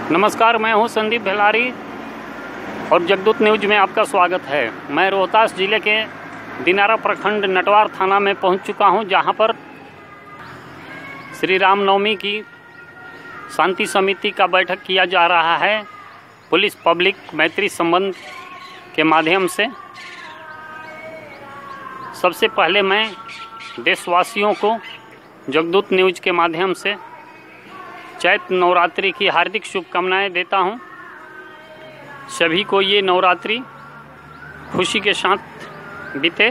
नमस्कार, मैं हूं संदीप भेलारी और जगदूत न्यूज में आपका स्वागत है। मैं रोहतास जिले के दिनारा प्रखंड नटवार थाना में पहुंच चुका हूं, जहां पर श्री रामनवमी की शांति समिति का बैठक किया जा रहा है पुलिस पब्लिक मैत्री संबंध के माध्यम से। सबसे पहले मैं देशवासियों को जगदूत न्यूज के माध्यम से चैत्र नवरात्रि की हार्दिक शुभकामनाएं देता हूं। सभी को ये नवरात्रि खुशी के साथ बीते।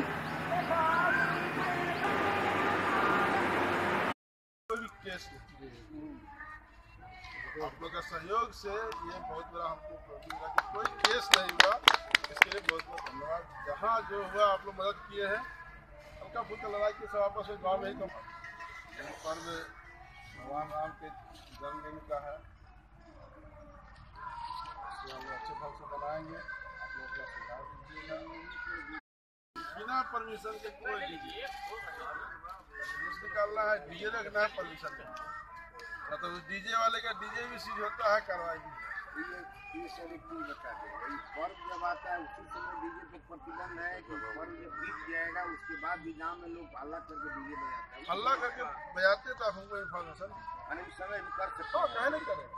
आप लोग का सहयोग से ये बहुत बड़ा हमको मिला कि कोई केस नहीं हुआ, इसके लिए बहुत बहुत धन्यवाद। जहाँ जो हुआ आप लोग मदद किए हैं। हल्का फुल्का लड़ाई के सब आपस में गाँव में ही कम पर्व भगवान राम के जन्मदिन का है, हम अच्छे ढंग से बनाएंगे। आप लोग का सुझाव दीजिएगा। बिना परमिशन के कोई डीजे निकालना है, डीजे रखना है परमिशन का, तो डीजे वाले का डीजे भी सीज होता है, कार्रवाई भी। ये सर एक चीज बता दें, पर्व जब आता है उसी समय डीजे पे प्रतिबंध है कि पर्व जब बीत जाएगा उसके बाद भी गाँव में लोग हल्ला करके डीजे बजाते हैं। हल्ला करके बजाते तो हमको इन्फॉर्मेशन उस समय भी कर सकते हैं, कहे नहीं करें।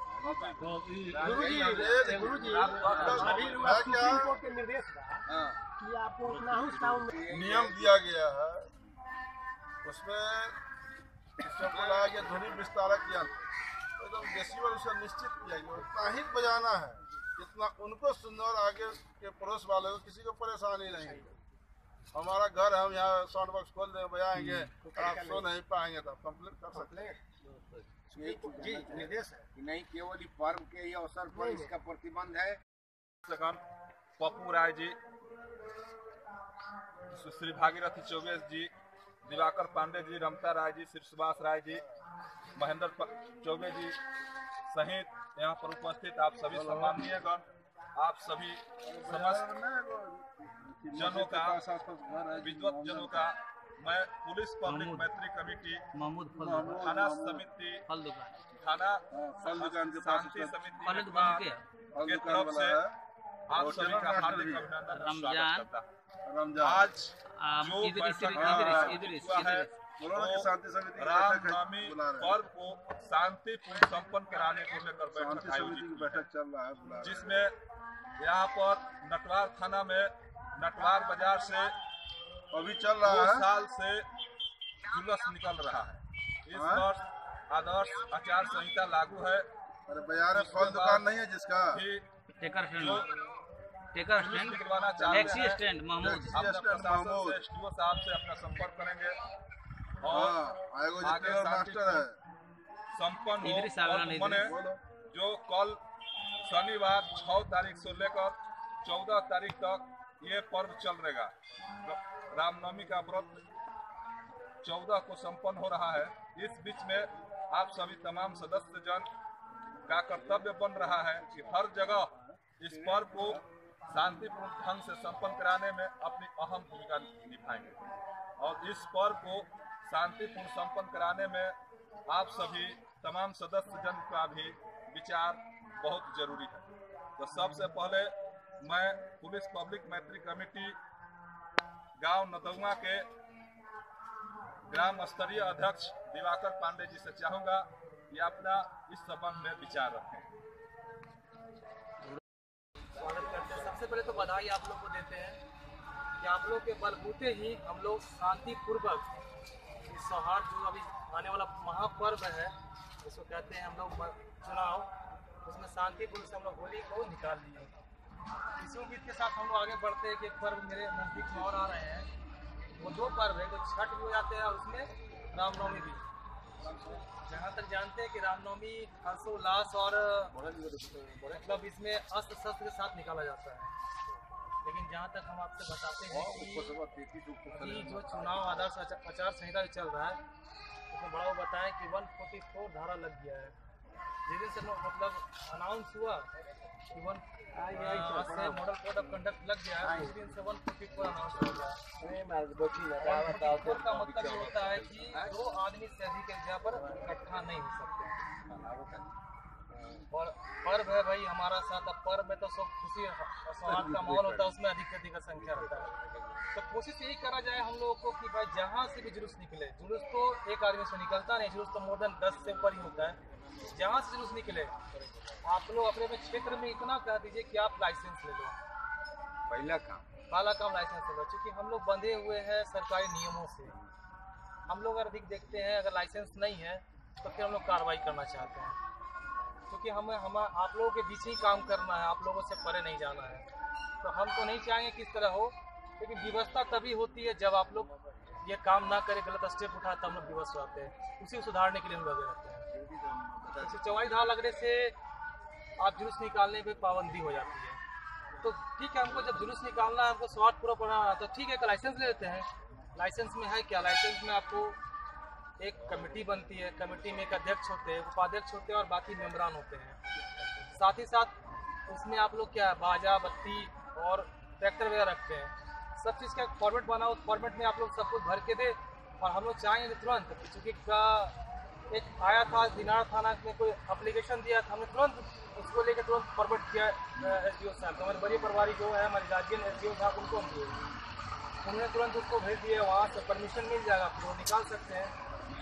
नियम दिया गया है, उसमें बोला गया ध्वनि विस्तारक यंत्र एकदम डेसिबल उसका निश्चित किया गया, उतना ही बजाना है जितना उनको सुनना और आगे के पड़ोस वाले को किसी को परेशानी नहीं है। हमारा घर है, हम यहाँ साउंड बॉक्स खोल दें बजाएंगे, आप सो नहीं पाएंगे तो कंप्लेंट कर सकते हैं। जी निर्देश है कि नहीं केवल पर्व के ही अवसर पर इसका प्रतिबंध है। पप्पू राय जी, सुश्री भागीरथी चौबे जी, दिवाकर पांडे जी, रमता राय जी, श्री सुभाष राय जी, महेंद्र चौबे जी सहित यहाँ पर उपस्थित आप सभी सम्माननीय गण, आप सभी समस्त जनों का, विद्वत जनों का मैं पुलिस पब्लिक मैत्री कमेटी थाना समिति थाना शांति समिति के तरफ से आप सभी का हार्दिक अभिनंदन करता हूं। आज जो बैठक है रामनवमी पर्व को शांतिपूर्ण संपन्न कराने को लेकर बैठक चल रहा है, जिसमें यहाँ पर नटवार थाना में नटवार बाजार से अभी चल रहा है, 2 साल से जुलूस निकल रहा है। इस वर्ष आदर्श आचार संहिता लागू है। अरे बाजार में फल दुकान नहीं है जिसका टैक्सी स्टैंड महमूद एसडीओ साहब से अपना संपर्क करेंगे और आगे मास्टर है संपन्न मने जो कल शनिवार 6 तारीख से लेकर 14 तारीख तक ये पर्व चल रहेगा। रामनवमी का व्रत 14 को संपन्न हो रहा है। इस बीच में आप सभी तमाम सदस्य जन का कर्तव्य बन रहा है कि हर जगह इस पर्व को शांतिपूर्ण ढंग से संपन्न कराने में अपनी अहम भूमिका निभाएंगे और इस पर्व को शांतिपूर्ण संपन्न कराने में आप सभी तमाम सदस्य जन का भी विचार बहुत जरूरी है। तो सबसे पहले मैं पुलिस पब्लिक मैत्री कमेटी गांव नदौआ के ग्राम स्तरीय अध्यक्ष दिवाकर पांडे जी से चाहूंगा कि अपना इस संबंध में विचार रखें। स्वागत करते हैं। सबसे पहले तो बधाई आप लोग को देते हैं कि आप लोग के बलबूते ही हम लोग शांतिपूर्वक इस सौहार्द जो अभी आने वाला महापर्व है जिसको कहते हैं हम लोग चुनाव, उसमें शांतिपूर्ण से हम लोग होली को निकाल लिए। इसी गीत के साथ हम लोग आगे बढ़ते हैं कि एक पर्व मेरे नज़दीक में और आ रहे हैं। वो 2 पर्व है, जो छठ भी हो जाते हैं और उसमें रामनवमी भी। जहाँ तक जानते हैं कि रामनवमी हर्षोल्लास और मतलब इसमें अस्त्र शस्त्र के साथ निकाला जाता है, लेकिन जहाँ तक हम आपसे बताते हैं कि जो चुनाव आदर्श आचार संहिता चल रहा है उसमें बड़ा वो बताएं कि 144 धारा लग गया है। जिस दिन से मतलब अनाउंस हुआ कि मॉडल कोड ऑफ कंडक्ट लग गया है, उस दिन से 144 अनाउंस हो गया। का मतलब ये होता है कि 2 आदमी से अधिक एक जगह पर इकट्ठा नहीं हो सकते। और पर्व है भाई हमारा साथ। अब पर्व में तो सब खुशी और सौहार्द का माहौल होता है, उसमें अधिक से अधिक संख्या रहता है। तो कोशिश यही करा जाए हम लोगों को कि भाई जहाँ से भी जुलूस निकले, जुलूस तो एक आदमी से निकलता नहीं, जुलूस तो मोर देन 10 से ऊपर ही होता है। जहाँ से जुलूस निकले आप लोग अपने क्षेत्र में इतना कह दीजिए कि आप लाइसेंस ले लो, पहला काम लाइसेंस ले लो। क्योंकि हम लोग बंधे हुए हैं सरकारी नियमों से। हम लोग अगर अधिक देखते हैं अगर लाइसेंस नहीं है तो फिर हम लोग कार्रवाई करना चाहते हैं, क्योंकि हमें आप लोगों के बीच ही काम करना है, आप लोगों से परे नहीं जाना है। तो हम तो नहीं चाहेंगे कि इस तरह हो, लेकिन व्यवस्था तभी होती है जब आप लोग ये काम ना करें, गलत स्टेप उठाए तब हम लोग विवश रहते हैं। उसी को सुधारने के लिए हम लगे रहते हैं। जैसे 44 धारा लगने से आप जुलूस निकालने पर पाबंदी हो जाती है। तो ठीक है, हमको जब जुलूस निकालना है, हमको स्वाद पूरा बनाना है, तो ठीक है एक लाइसेंस ले लेते हैं। लाइसेंस में है क्या, लाइसेंस में आपको एक कमेटी बनती है, कमेटी में एक अध्यक्ष होते हैं, उपाध्यक्ष होते हैं और बाकी मेम्बरान होते हैं। साथ ही साथ उसमें आप लोग क्या बाजा बत्ती और ट्रैक्टर वगैरह रखते हैं। सब चीज़ का एक फॉर्मेट बना, उस फॉर्मेट में आप लोग सब कुछ भर के दे और हम लोग चाहेंगे तुरंत, चूँकि एक आया था दिनारा थाना में कोई एप्लीकेशन दिया था, हमने तुरंत उसको लेकर तुरंत फॉरवर्ड किया SDO साहब। तो हमारे बड़ी प्रभारी जो है हमारे राज्य SDO साहब, उनको हम दिए, उन्होंने तुरंत उसको भेज दिया, वहाँ से परमिशन मिल जाएगा, फिर वो निकाल सकते हैं।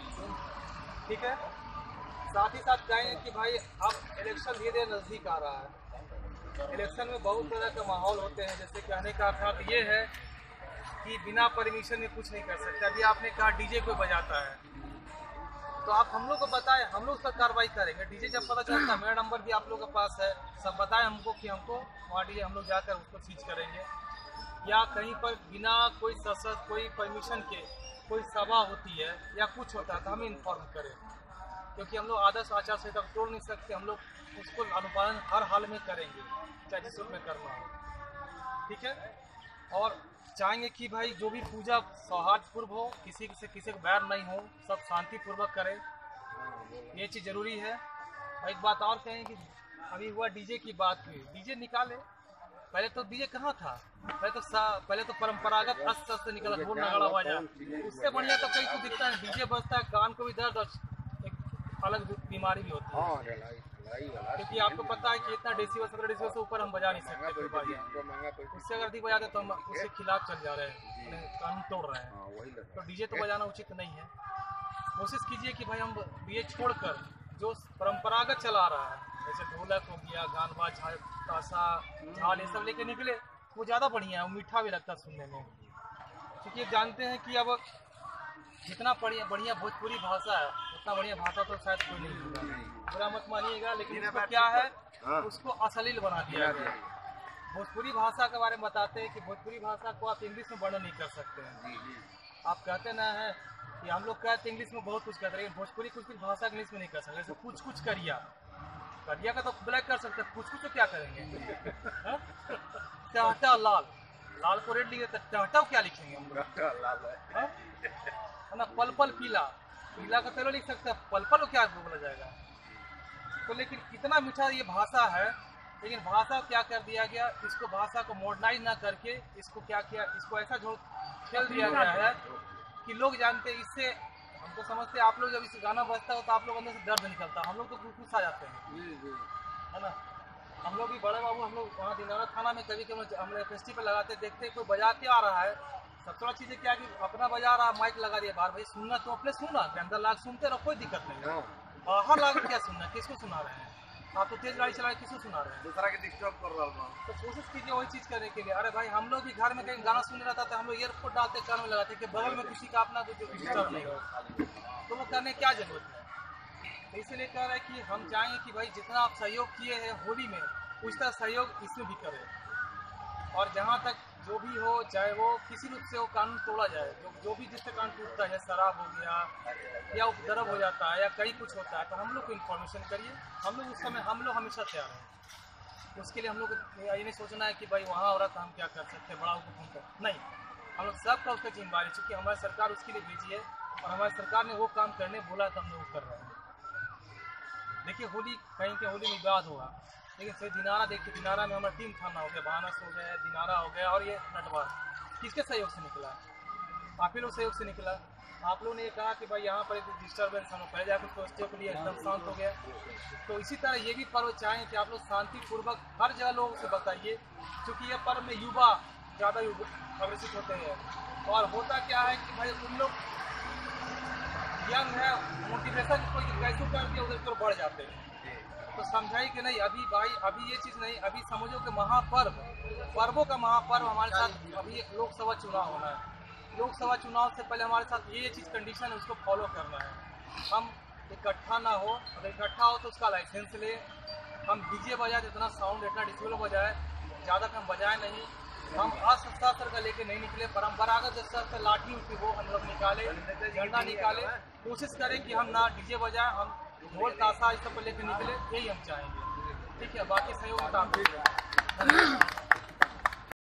ठीक है, साथ ही साथ कहेंगे कि भाई अब इलेक्शन धीरे धीरे नज़दीक आ रहा है। इलेक्शन में बहुत तरह के माहौल होते हैं। जैसे कहने का अर्थ ये है कि बिना परमिशन में कुछ नहीं कर सकते। अभी आपने कहा डीजे कोई बजाता है, तो आप हम लोग को बताएं, हम लोग उस पर कार्रवाई करेंगे। डीजे जब पता चलता है, मेरा नंबर भी आप लोग के पास है, सब बताएं हमको कि हमको वहाँ डीजे हम लोग जाकर उसको सीज करेंगे। या कहीं पर बिना कोई सशस्त्र कोई परमिशन के कोई सभा होती है या कुछ होता है तो हमें इन्फॉर्म करें, क्योंकि हम लोग आदर्श आचार संहिता को तोड़ नहीं सकते। हम लोग उसको अनुपालन हर हाल में करेंगे, चाहे जिस रूप में करना हो। ठीक है, और चाहेंगे कि भाई जो भी पूजा सौहार्दपूर्व हो, किसी से किसी को बैर नहीं हो, सब शांतिपूर्वक करें, ये चीज़ ज़रूरी है। और एक बात और कहें कि अभी हुआ डीजे की बात हुई, डीजे निकाले, पहले तो डीजे कहाँ था, पहले तो परंपरागत अस्त्र से निकला ढोल नगाड़ा बाजा, उससे बढ़िया तो कहीं को दिखता है डीजे बजता है, कान को भी दर्द और एक अलग बीमारी भी होती है। क्योंकि आपको पता है कि इतना डेसिबल 17 डेसिबल से ऊपर हम बजा नहीं सकते। उससे अगर अधिक बजाते तो हम उसके खिलाफ चल जा रहे हैं, कानून तोड़ रहे हैं। तो डीजे तो बजाना उचित नहीं है। कोशिश कीजिए कि भाई हम डीजे छोड़कर जो परंपरागत चला रहा है, जैसे ढोलक हो गया, गान बाज, ताशा, झाल, ये सब लेके निकले, वो ज़्यादा बढ़िया है, मीठा भी लगता है सुनने में। क्योंकि जानते हैं कि अब जितना बढ़िया भोजपुरी भाषा है, उतना बढ़िया भाषा तो शायद कोई नहीं होगा। बुरा मत मानिएगा, लेकिन इसको क्या है, उसको अश्लील बना दिया गया। भोजपुरी भाषा के बारे में बताते हैं कि भोजपुरी भाषा को आप इंग्लिश में वर्णन नहीं कर सकते हैं। आप कहते ना है कि हम लोग कहते इंग्लिश में बहुत कुछ कहते हैं, लेकिन भोजपुरी कुछ भाषा इंग्लिश में नहीं कर सकते। जैसे कुछ करिया का तो ब्लैक कर सकते, कुछ तो क्या करेंगे। टहटा लाल को रेड लिखे, टहटा क्या लिखेंगे हम लोग, है ना। पल पीला का तेलो लिख सकते हैं, पल को क्या बोला जाएगा। तो लेकिन इतना मीठा ये भाषा है, लेकिन भाषा क्या कर दिया गया, इसको भाषा को मॉडर्नाइज ना करके इसको क्या किया, इसको ऐसा खेल दिया गया है कि लोग जानते हैं। इससे हमको समझते हैं, आप लोग जब इस गाना बजता हो तो आप लोग अंदर से दर्द निकलता है, हम लोग तो खुश आ जाते हैं, है ना। हम लोग भी बड़े बाबू, हम लोग वहाँ दिनारा थाना में कभी हम लोग फेस्टिवल लगाते, देखते कोई बजाते आ रहा है, सबसे बड़ा चीज़ क्या कि अपना बजा रहा, माइक लगा दिया बाहर, भाई सुनना तो अपने सुनना, के अंदर लाग सुनते रहो, कोई दिक्कत नहीं। बाहर लाग क्या सुनना, किसको सुना रहे हैं आप, तो तेज गाड़ी चला रहे किसको सुना रहे हैं, दूसरा के डिस्टर्ब कर रहा हूँ। तो कोशिश कीजिए वही चीज़ करने के लिए। अरे भाई हम लोग भी घर में कहीं गाना सुन रहा था तो हम लोग ईयरफोन डालते, कान में लगाते कि बगल में किसी का अपना कुछ डिस्टर्ब नहीं हो, तो वो करने क्या जरूरत है। तो इसीलिए कह रहे हैं कि हम चाहेंगे कि भाई जितना आप सहयोग किए हैं होली में, उस तरह सहयोग इसमें भी करें। और जहाँ तक जो भी हो, चाहे वो किसी रूप से वो कानून तोड़ा जाए, जो भी जिससे कानून टूटता है, शराब हो गया या उपद्रव हो जाता है या कहीं कुछ होता है, तो हम लोग को इन्फॉर्मेशन करिए। हम लोग उस समय हम लोग हमेशा तैयार हैं। उसके लिए हम लोग ये नहीं सोचना है कि भाई वहाँ हो रहा था हम क्या कर सकते हैं, बड़ा हुकूम नहीं, हम लोग सबका उसका जिम्मेदारी, चूँकि हमारी सरकार उसके लिए भेजी है और हमारी सरकार ने वो काम करने बोला तो हम लोग कर रहे हैं। देखिए होली कहीं के होली में विवाद होगा, लेकिन फिर दिनारा देखिए, दिनारा में हमारा 3 थाना हो गया, भानस हो गया, दिनारा हो गया और ये नटवर, किसके सहयोग से निकला है, आप ही लोग सहयोग से निकला। आप लोगों ने ये कहा कि भाई यहाँ पर एक डिस्टर्बेंस हम पहले जाकर सोचते के लिए एकदम शांत हो गया। तो इसी तरह ये भी पर्व चाहें कि आप लोग शांतिपूर्वक हर जगह लोगों से बताइए, क्योंकि ये पर्व में युवा ज़्यादा अग्रसित होते हैं। और होता क्या है कि भाई उन लोग यंग है, मोटिवेशन कोई कैसे कर दिया उधर की ओर बढ़ जाते हैं। तो समझाई कि नहीं अभी भाई अभी ये चीज़ नहीं, अभी समझो कि पर्वों का महापर्व हमारे साथ अभी लोकसभा चुनाव होना है। लोकसभा चुनाव से पहले हमारे साथ ये चीज़ कंडीशन है, उसको फॉलो करना है। हम इकट्ठा ना हो, अगर इकट्ठा हो तो उसका लाइसेंस ले। हम डीजे बजाए तो इतना साउंड इतना डिजिटल बजाए, ज़्यादा कम बजाए नहीं। हम अस्त्र का लेके नहीं निकले, परंपरागत स्तर से लाठी उठी वो हम लोग निकाले, झंडा निकाले। कोशिश करें कि हम ना डीजे बजाए, हम ढोल ताशा इस सब को लेकर निकले, यही हम चाहेंगे। ठीक है, बाकी सहयोग